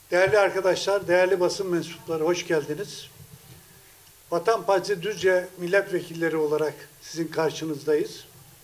Değerli arkadaşlar, değerli basın mensupları hoş geldiniz. Vatan Partisi Düzce milletvekilleri olarak sizin karşınızdayız.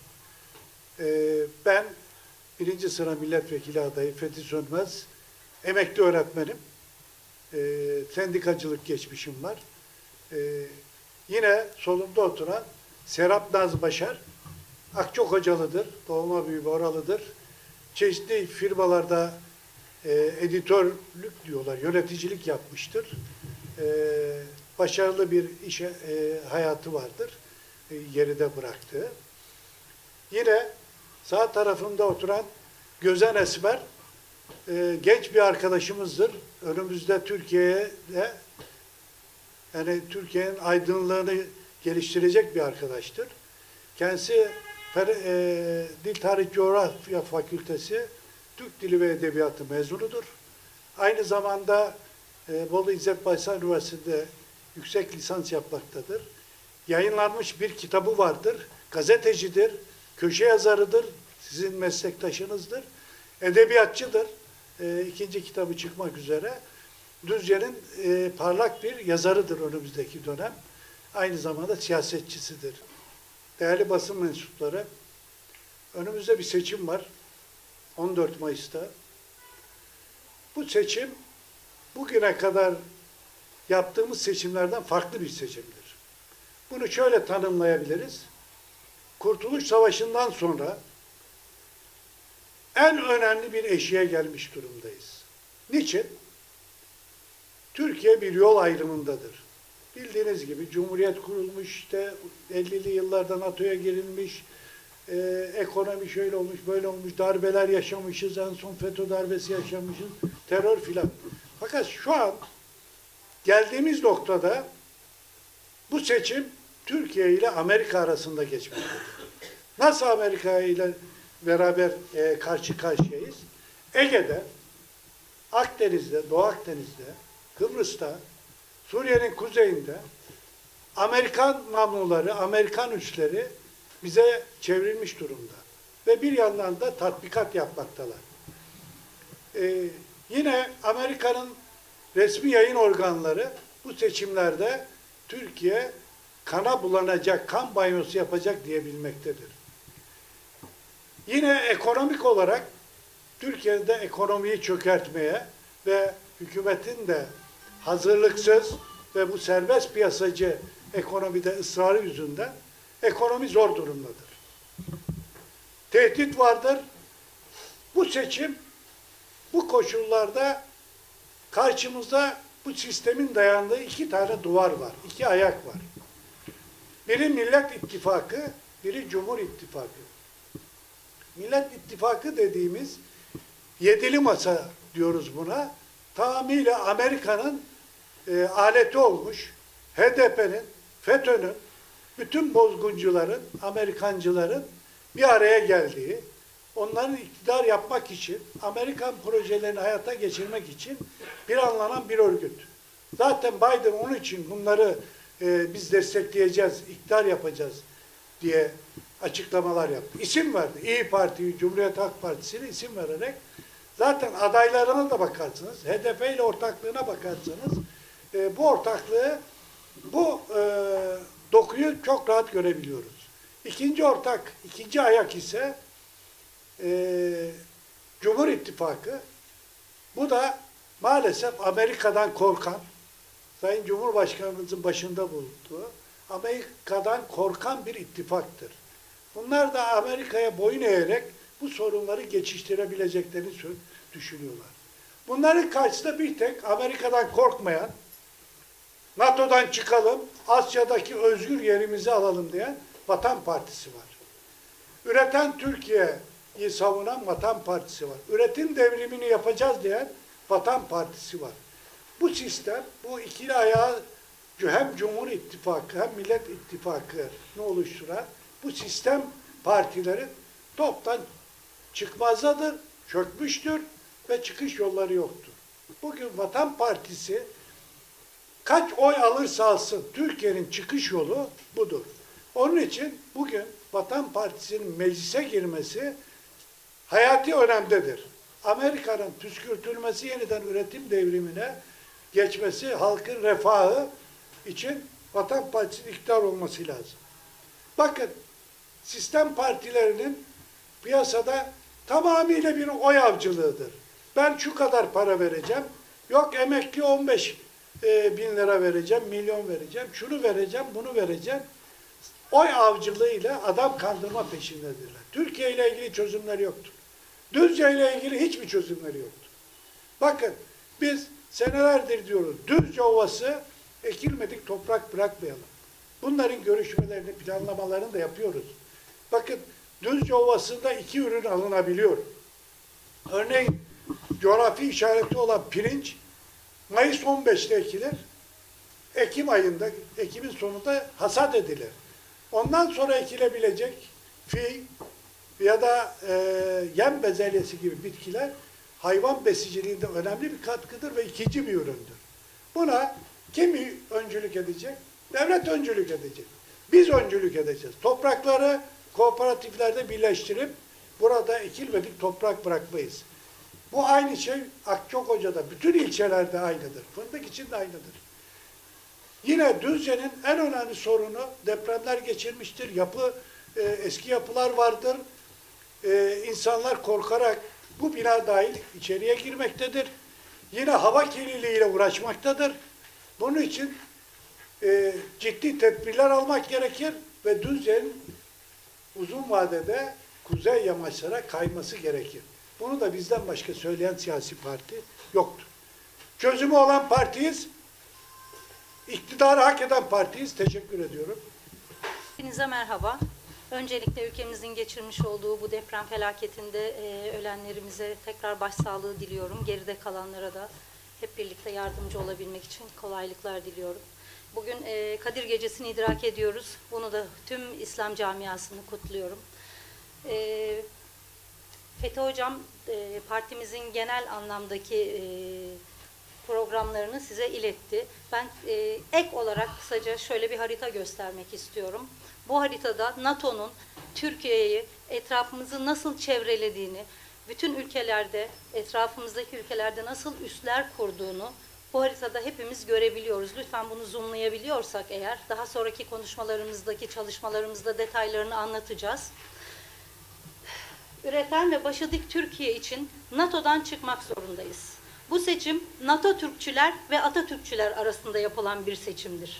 Ben birinci sıra milletvekili adayı Fethi Sönmez, emekli öğretmenim. Sendikacılık geçmişim var. Yine solumda oturan Serap Naz Başar, Akçakocalıdır, doğma büyüme oralıdır. Çeşitli firmalarda editörlük diyorlar, yöneticilik yapmıştır. Başarılı bir iş hayatı vardır, geride bıraktığı. Yine sağ tarafımda oturan Gözen Esmer, genç bir arkadaşımızdır. Önümüzde Türkiye'de, yani Türkiye'nin aydınlığını geliştirecek bir arkadaştır. Kendisi Dil Tarih Coğrafya Fakültesi Türk Dili ve Edebiyatı mezunudur. Aynı zamanda Bolu İzzet Baysal Üniversitesi'nde yüksek lisans yapmaktadır. Yayınlanmış bir kitabı vardır. Gazetecidir, köşe yazarıdır, sizin meslektaşınızdır. Edebiyatçıdır. İkinci kitabı çıkmak üzere. Düzce'nin parlak bir yazarıdır önümüzdeki dönem. Aynı zamanda siyasetçisidir. Değerli basın mensupları, önümüzde bir seçim var. 14 Mayıs'ta. Bu seçim bugüne kadar yaptığımız seçimlerden farklı bir seçimdir. Bunu şöyle tanımlayabiliriz. Kurtuluş Savaşı'ndan sonra en önemli bir eşiğe gelmiş durumdayız. Niçin? Türkiye bir yol ayrımındadır. Bildiğiniz gibi Cumhuriyet kurulmuş, işte 50'li yıllarda NATO'ya girilmiş, ekonomi şöyle olmuş, böyle olmuş, darbeler yaşamışız, en son FETÖ darbesi yaşamışız, terör filan. Fakat şu an geldiğimiz noktada bu seçim Türkiye ile Amerika arasında geçmektedir. Nasıl Amerika ile beraber karşı karşıyayız? Ege'de, Akdeniz'de, Doğu Akdeniz'de, Kıbrıs'ta, Suriye'nin kuzeyinde Amerikan namluları, Amerikan üsleri bize çevrilmiş durumda. Ve bir yandan da tatbikat yapmaktalar. Yine Amerika'nın resmi yayın organları bu seçimlerde Türkiye kana bulanacak, kan banyosu yapacak diyebilmektedir. Yine ekonomik olarak Türkiye'de ekonomiyi çökertmeye ve hükümetin de hazırlıksız ve bu serbest piyasacı ekonomide ısrarı yüzünden ekonomi zor durumdadır. Tehdit vardır. Bu seçim, bu koşullarda karşımızda bu sistemin dayandığı iki tane duvar var, iki ayak var. Biri Millet İttifakı, biri Cumhur İttifakı. Millet İttifakı dediğimiz yedili masa diyoruz buna. Tamamıyla Amerika'nın aleti olmuş, HDP'nin, FETÖ'nün, bütün bozguncuların, Amerikancıların bir araya geldiği, onların iktidar yapmak için, Amerikan projelerini hayata geçirmek için planlanan bir örgüt. Zaten Biden onun için bunları biz destekleyeceğiz, iktidar yapacağız diye açıklamalar yaptı. İsim verdi. İyi Parti'yi, Cumhuriyet Halk Partisi'ne isim vererek zaten adaylarına da bakarsınız, HDP ile ortaklığına bakarsanız bu ortaklığı, bu dokuyu çok rahat görebiliyoruz. İkinci ortak, ikinci ayak ise Cumhur İttifakı. Bu da maalesef Amerika'dan korkan, Sayın Cumhurbaşkanımızın başında bulunduğu, Amerika'dan korkan bir ittifaktır. Bunlar da Amerika'ya boyun eğerek bu sorunları geçiştirebileceklerini düşünüyorlar. Bunların karşısında bir tek Amerika'dan korkmayan, NATO'dan çıkalım, Asya'daki özgür yerimizi alalım diyen Vatan Partisi var. Üreten Türkiye'yi savunan Vatan Partisi var. Üretim devrimini yapacağız diyen Vatan Partisi var. Bu sistem, bu ikili ayağı hem Cumhur İttifakı hem Millet İttifakı'nı oluşturan bu sistem partileri toptan çıkmazdadır, çökmüştür ve çıkış yolları yoktur. Bugün Vatan Partisi kaç oy alırsa alsın Türkiye'nin çıkış yolu budur. Onun için bugün Vatan Partisi'nin meclise girmesi hayati önemdedir. Amerika'nın püskürtülmesi, yeniden üretim devrimine geçmesi, halkın refahı için Vatan Partisi'nin iktidar olması lazım. Bakın, sistem partilerinin piyasada tamamıyla bir oy avcılığıdır. Ben şu kadar para vereceğim, yok emekli 15 bin lira vereceğim, milyon vereceğim, şunu vereceğim, bunu vereceğim. Oy avcılığıyla adam kandırma peşindedirler. Türkiye ile ilgili çözümleri yoktur. Düzce ile ilgili hiçbir çözümleri yoktur. Bakın, biz senelerdir diyoruz, Düzce Ovası ekilmedik toprak bırakmayalım. Bunların görüşmelerini, planlamalarını da yapıyoruz. Bakın, Düzce Ovası'nda 2 ürün alınabiliyor. Örneğin, coğrafi işareti olan pirinç, Mayıs 15'te ekilir. Ekim ayında, Ekim'in sonunda hasat edilir. Ondan sonra ekilebilecek fi ya da yem bezelyesi gibi bitkiler hayvan besiciliğinde önemli bir katkıdır ve ikinci bir üründür. Buna kim öncülük edecek? Devlet öncülük edecek. Biz öncülük edeceğiz. Toprakları kooperatiflerde birleştirip burada ekilmedik toprak bırakmayız. Bu aynı şey Akçakoca'da, bütün ilçelerde aynıdır. Fındık için de aynıdır. Yine Düzce'nin en önemli sorunu depremler geçirmiştir. Eski yapılar vardır. İnsanlar korkarak bu bina dahil içeriye girmektedir. Yine hava kirliliğiyle uğraşmaktadır. Bunun için ciddi tedbirler almak gerekir ve Düzce'nin uzun vadede kuzey yamaçlara kayması gerekir. Bunu da bizden başka söyleyen siyasi parti yoktur. Çözümü olan partiyiz. İktidarı hak eden partiyiz. Teşekkür ediyorum. Hepinize merhaba. Öncelikle ülkemizin geçirmiş olduğu bu deprem felaketinde ölenlerimize tekrar başsağlığı diliyorum. Geride kalanlara da hep birlikte yardımcı olabilmek için kolaylıklar diliyorum. Bugün Kadir Gecesi'ni idrak ediyoruz. Bunu da tüm İslam camiasını kutluyorum. Fethi Hocam partimizin genel anlamdaki programlarını size iletti. Ben ek olarak kısaca şöyle bir harita göstermek istiyorum. Bu haritada NATO'nun Türkiye'yi, etrafımızı nasıl çevrelediğini, bütün ülkelerde, etrafımızdaki ülkelerde nasıl üsler kurduğunu bu haritada hepimiz görebiliyoruz. Lütfen bunu zoomlayabiliyorsak eğer, daha sonraki konuşmalarımızdaki, çalışmalarımızda detaylarını anlatacağız. Üreten ve başı dik Türkiye için NATO'dan çıkmak zorundayız. Bu seçim NATO Türkçüler ve Atatürkçüler arasında yapılan bir seçimdir.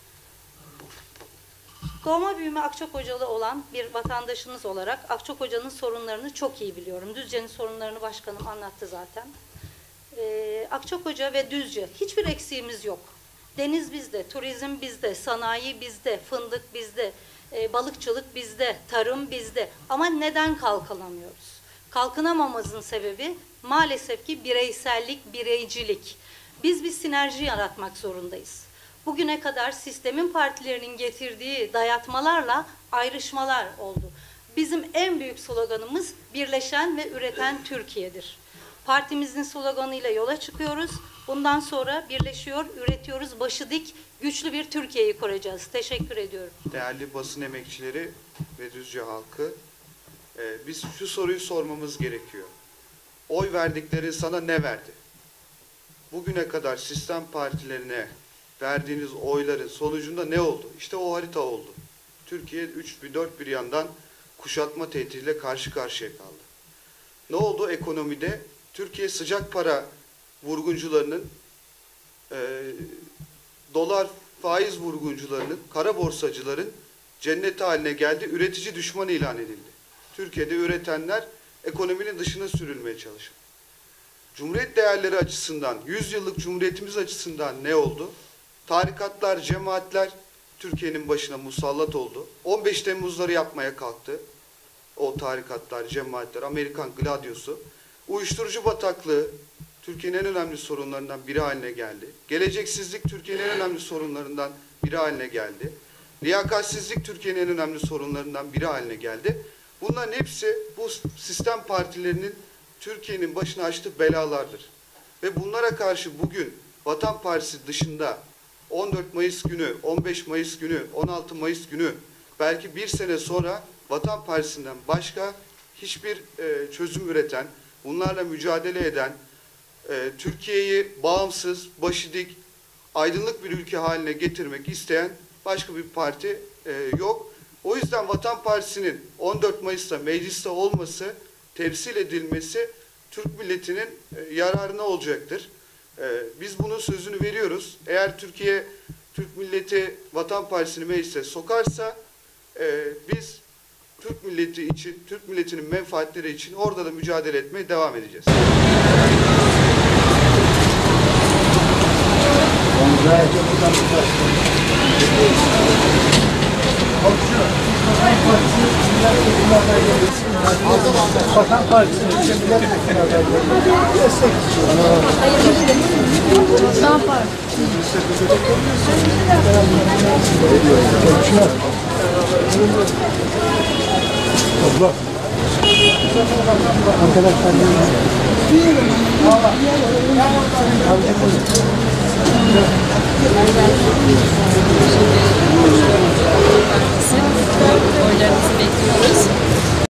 Doğma büyüme Akçakocalı olan bir vatandaşınız olarak Akçakoca'nın sorunlarını çok iyi biliyorum. Düzce'nin sorunlarını başkanım anlattı zaten. Akçakoca ve Düzce hiçbir eksiğimiz yok. Deniz bizde, turizm bizde, sanayi bizde, fındık bizde, balıkçılık bizde, tarım bizde. Ama neden kalkınamıyoruz? Kalkınamamamızın sebebi maalesef ki bireysellik, bireycilik. Biz bir sinerji yaratmak zorundayız. Bugüne kadar sistemin partilerinin getirdiği dayatmalarla ayrışmalar oldu. Bizim en büyük sloganımız birleşen ve üreten Türkiye'dir. Partimizin sloganıyla yola çıkıyoruz. Bundan sonra birleşiyor, üretiyoruz, başı dik, güçlü bir Türkiye'yi kuracağız. Teşekkür ediyorum. Değerli basın emekçileri ve Düzce halkı, biz şu soruyu sormamız gerekiyor. Oy verdikleri sana ne verdi? Bugüne kadar sistem partilerine verdiğiniz oyların sonucunda ne oldu? İşte o harita oldu. Türkiye dört bir yandan kuşatma tehdidiyle karşı karşıya kaldı. Ne oldu ekonomide? Türkiye sıcak para vurguncularının, dolar faiz vurguncularının, kara borsacıların cenneti haline geldi. Üretici düşman ilan edildi. Türkiye'de üretenler ekonominin dışına sürülmeye çalışıyor. Cumhuriyet değerleri açısından, 100 yıllık Cumhuriyetimiz açısından ne oldu? Tarikatlar, cemaatler Türkiye'nin başına musallat oldu. 15 Temmuzları yapmaya kalktı. O tarikatlar, cemaatler, Amerikan Gladiosu. Uyuşturucu bataklığı Türkiye'nin en önemli sorunlarından biri haline geldi. Geleceksizlik Türkiye'nin en önemli sorunlarından biri haline geldi. Liyakatsizlik Türkiye'nin en önemli sorunlarından biri haline geldi. Bunların hepsi bu sistem partilerinin Türkiye'nin başına açtığı belalardır. Ve bunlara karşı bugün Vatan Partisi dışında 14 Mayıs günü, 15 Mayıs günü, 16 Mayıs günü belki bir sene sonra Vatan Partisi'nden başka hiçbir çözüm üreten, bunlarla mücadele eden, Türkiye'yi bağımsız, başı dik, aydınlık bir ülke haline getirmek isteyen başka bir parti yok. O yüzden Vatan Partisi'nin 14 Mayıs'ta mecliste olması, temsil edilmesi Türk milletinin yararına olacaktır. Biz bunun sözünü veriyoruz. Eğer Türk milleti Vatan Partisi'ni meclise sokarsa biz Türk milleti için, Türk milletinin menfaatleri için orada da mücadele etmeye devam edeceğiz. Vatan Partisi'nin milletvekili adayları destek istiyorlar. Vatan Partisi. Abla. Arkadaşlar